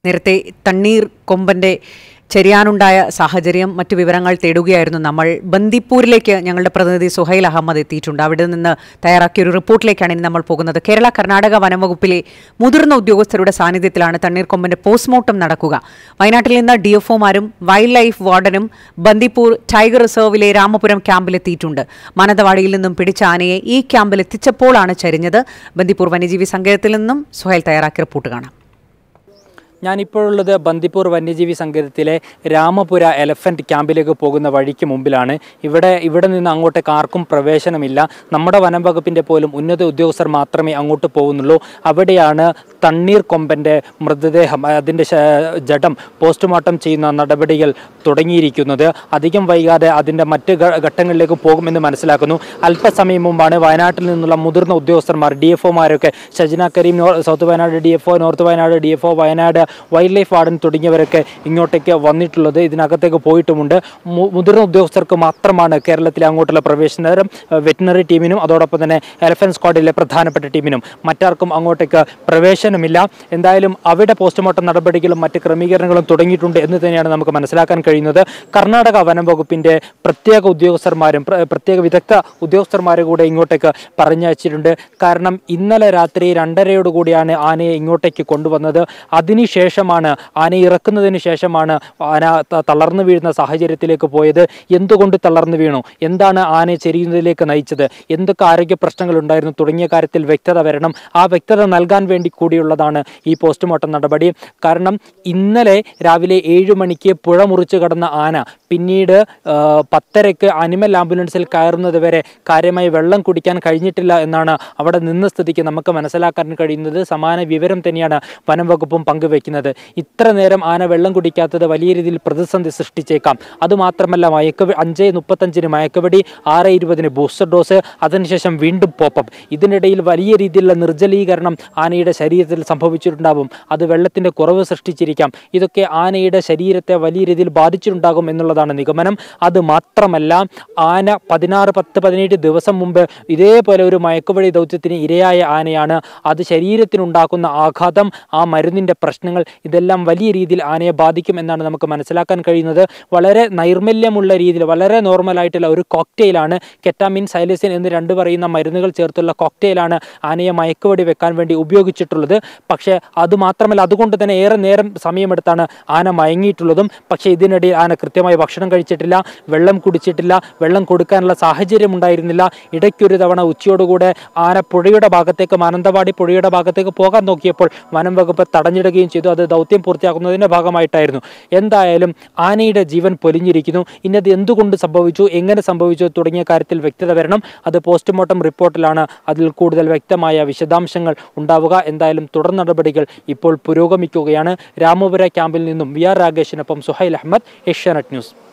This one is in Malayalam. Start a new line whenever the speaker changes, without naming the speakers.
നേരത്തെ തണ്ണീർ കൊമ്പന്റെ ചെരിയാനുണ്ടായ സാഹചര്യം മറ്റു വിവരങ്ങൾ തേടുകയായിരുന്നു നമ്മൾ. ബന്ദിപ്പൂരിലേക്ക് ഞങ്ങളുടെ പ്രതിനിധി സുഹൈൽ അഹമ്മദ് എത്തിയിട്ടുണ്ട്. അവിടെ നിന്ന് തയ്യാറാക്കിയ ഒരു റിപ്പോർട്ടിലേക്കാണ് ഇനി നമ്മൾ പോകുന്നത്. കേരള കർണാടക വനംവകുപ്പിലെ മുതിർന്ന ഉദ്യോഗസ്ഥരുടെ സാന്നിധ്യത്തിലാണ് തണ്ണീർക്കൊമ്പന്റെ പോസ്റ്റ്മോർട്ടം നടക്കുക. വയനാട്ടിൽ നിന്ന് DFOമാരും വൈൽഡ് ലൈഫ് വാർഡനും ബന്ദിപ്പൂർ ടൈഗർ റിസർവിലെ രാമപുരം ക്യാമ്പിലെത്തിയിട്ടുണ്ട്. മാനന്തവാടിയിൽ നിന്നും പിടിച്ച ആനയെ ഈ ക്യാമ്പിൽ എത്തിച്ചപ്പോഴാണ് ചരിഞ്ഞത്. ബന്ദിപ്പൂർ വന്യജീവി സങ്കേതത്തിൽ നിന്നും സുഹൈൽ തയ്യാറാക്കിയ റിപ്പോർട്ട് കാണാം.
ഞാനിപ്പോഴുള്ളത് ബന്ദിപ്പൂർ വന്യജീവി സങ്കേതത്തിലെ രാമപുര എലഫന്റ് ക്യാമ്പിലേക്ക് പോകുന്ന വഴിക്ക് മുമ്പിലാണ്. ഇവിടെ നിന്ന് അങ്ങോട്ടേക്ക് ആർക്കും പ്രവേശനമില്ല. നമ്മുടെ വനം വകുപ്പിൻ്റെ പോലും ഉന്നത ഉദ്യോഗസ്ഥർ മാത്രമേ അങ്ങോട്ട് പോകുന്നുള്ളൂ. അവിടെയാണ് തണ്ണീർ കൊമ്പൻ്റെ മൃതദേഹം, അതിൻ്റെ ജഡം പോസ്റ്റ്മോർട്ടം ചെയ്യുന്ന നടപടികൾ തുടങ്ങിയിരിക്കുന്നത്. അധികം വൈകാതെ അതിൻ്റെ മറ്റ് ഘട്ടങ്ങളിലേക്ക് പോകുമെന്ന് മനസ്സിലാക്കുന്നു. അല്പസമയം മുമ്പാണ് വയനാട്ടിൽ നിന്നുള്ള മുതിർന്ന ഉദ്യോഗസ്ഥന്മാർ DFOമാരൊക്കെ Shajana Karim, south Wayanad DFO, north Wayanad DFO, Wayanad wildlife warden തുടങ്ങിയവരൊക്കെ ഇങ്ങോട്ടേക്ക് വന്നിട്ടുള്ളത്. ഇതിനകത്തേക്ക് പോയിട്ടുമുണ്ട്. മുതിർന്ന ഉദ്യോഗസ്ഥർക്ക് മാത്രമാണ് കേരളത്തിലെ അങ്ങോട്ടുള്ള പ്രവേശനം. വെറ്റിനറി ടീമിനും അതോടൊപ്പം തന്നെ എലഫന്റ് സ്ക്വാഡിലെ പ്രധാനപ്പെട്ട ടീമിനും മറ്റാർക്കും അങ്ങോട്ടേക്ക് പ്രവേശനമില്ല. എന്തായാലും അവിടെ പോസ്റ്റ്മോർട്ടം നടപടികളും മറ്റ് ക്രമീകരണങ്ങളും തുടങ്ങിയിട്ടുണ്ട് എന്ന് തന്നെയാണ് നമുക്ക് മനസ്സിലാക്കാൻ കഴിയുന്നത്. കർണാടക വനം വകുപ്പിൻ്റെ പ്രത്യേക ഉദ്യോഗസ്ഥന്മാരും പ്രത്യേക വിദഗ്ധ ഉദ്യോഗസ്ഥന്മാരും കൂടെ ഇങ്ങോട്ടേക്ക് പറഞ്ഞയച്ചിട്ടുണ്ട്. കാരണം ഇന്നലെ രാത്രി 2:30 ആനയെ ഇങ്ങോട്ടേക്ക് കൊണ്ടുവന്നത്. അതിനുശേഷമാണ് ആന ഇറക്കുന്നതിന് ശേഷമാണ് ആന തളർന്നു വീഴുന്ന സാഹചര്യത്തിലേക്ക് പോയത്. എന്തുകൊണ്ട് തളർന്നു വീണു, എന്താണ് ആനയെ ചെരിയുന്നതിലേക്ക് നയിച്ചത്, എന്തൊക്കെ ആരോഗ്യ പ്രശ്നങ്ങൾ ഉണ്ടായിരുന്നു തുടങ്ങിയ കാര്യത്തിൽ വ്യക്തത വരണം. ആ വ്യക്തത നൽകാൻ വേണ്ടി കൂടിയുള്ളതാണ് ഈ പോസ്റ്റ്മോർട്ടം നടപടി. കാരണം ഇന്നലെ രാവിലെ 7 മണിക്ക് പുഴ മുറിച്ച് കടന്ന ആന പിന്നീട് 10:30 അനിമൽ ആംബുലൻസിൽ കയറുന്നത് വരെ കാര്യമായി വെള്ളം കുടിക്കാൻ കഴിഞ്ഞിട്ടില്ല എന്നാണ് അവിടെ നിന്ന സ്ഥിതിക്ക് നമുക്ക് മനസ്സിലാക്കാൻ കഴിയുന്നത്. സമാന വിവരം തന്നെയാണ് വനം വകുപ്പും പങ്കുവെക്കുന്നത്. ഇത്ര നേരം ആന വെള്ളം കുടിക്കാത്തത് വലിയ രീതിയിൽ പ്രതിസന്ധി സൃഷ്ടിച്ചേക്കാം. അതുമാത്രമല്ല 5:35 മയക്കുവെടി, 6:20 ബൂസ്റ്റർ ഡോസ്, അതിനുശേഷം വീണ്ടും പോപ്പപ്പ്. ഇതിനിടയിൽ വലിയ രീതിയിലുള്ള നിർജ്ജലീകരണം ആനയുടെ ശരീരത്തിൽ സംഭവിച്ചിട്ടുണ്ടാകും. അത് വെള്ളത്തിൻ്റെ കുറവ് സൃഷ്ടിച്ചിരിക്കാം. ഇതൊക്കെ ആനയുടെ ശരീരത്തെ വലിയ രീതിയിൽ ബാധിച്ചിട്ടുണ്ടാകും എന്നുള്ളതാണ് നിഗമനം. അത് മാത്രമല്ല ആന 10-17 ദിവസം മുമ്പ് ഇതേപോലെ ഒരു മയക്കുവെടി ദൗത്യത്തിന് ഇരയായ ആനയാണ്. അത് ശരീരത്തിനുണ്ടാക്കുന്ന ആഘാതം, ആ മരുന്നിൻ്റെ പ്രശ്നങ്ങൾ, ഇതെല്ലാം വലിയ രീതിയിൽ ആനയെ ബാധിക്കും എന്നാണ് നമുക്ക് മനസ്സിലാക്കാൻ കഴിയുന്നത്. വളരെ നൈർമല്യമുള്ള രീതിയിൽ വളരെ നോർമലായിട്ടുള്ള ഒരു കോക്ടെയിലാണ്, കെറ്റാമിൻ, സൈലസിൻ എന്ന് 2 പറയുന്ന മരുന്നുകൾ ചേർത്തുള്ള കോക്ടെയിലാണ് ആനയെ മയക്കുവെടി വെക്കാൻ വേണ്ടി ഉപയോഗിച്ചിട്ടുള്ളത്. പക്ഷേ അതുമാത്രമല്ല, അതുകൊണ്ട് തന്നെ ഏറെ നേരം സമയമെടുത്താണ് ആന മയങ്ങിയിട്ടുള്ളതും. പക്ഷേ ഇതിനിടയിൽ ആന കൃത്യമായി ഭക്ഷണം കഴിച്ചിട്ടില്ല, വെള്ളം കുടിച്ചിട്ടില്ല, വെള്ളം കൊടുക്കാനുള്ള സാഹചര്യം ഉണ്ടായിരുന്നില്ല. ഇടയ്ക്കൊരു തവണ ഉച്ചയോടുകൂടെ ആന പുഴയുടെ ഭാഗത്തേക്ക്, മാനന്തവാടി പുഴയുടെ ഭാഗത്തേക്ക് പോകാൻ നോക്കിയപ്പോൾ വനം വകുപ്പ് തടഞ്ഞിടുകയും ചെയ്തു. അത് ദൗത്യം പൂർത്തിയാക്കുന്നതിൻ്റെ ഭാഗമായിട്ടായിരുന്നു. എന്തായാലും ആനയുടെ ജീവൻ പൊലിഞ്ഞിരിക്കുന്നു. ഇനി അത് എന്തുകൊണ്ട് സംഭവിച്ചു, എങ്ങനെ സംഭവിച്ചു തുടങ്ങിയ കാര്യത്തിൽ വ്യക്തത വരണം. അത് പോസ്റ്റ്മോർട്ടം റിപ്പോർട്ടിലാണ് അതിൽ കൂടുതൽ വ്യക്തമായ വിശദാംശങ്ങൾ ഉണ്ടാവുക. എന്തായാലും തുടർ നടപടികൾ ഇപ്പോൾ പുരോഗമിക്കുകയാണ്. രാമപുര ക്യാമ്പിൽ നിന്നും VR രാഗേഷിനൊപ്പം സുഹൈൽ അഹമ്മദ്, ഏഷ്യാനെറ്റ് ന്യൂസ്.